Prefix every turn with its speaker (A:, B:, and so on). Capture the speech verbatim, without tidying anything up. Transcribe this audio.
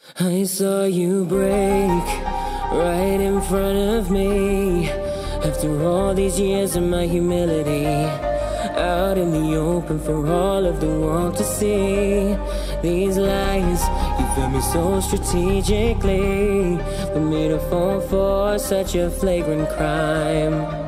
A: I saw you break right in front of me. After all these years of my humility, out in the open for all of the world to see. These lies, you feel me so strategically, for me to fall for such a flagrant crime.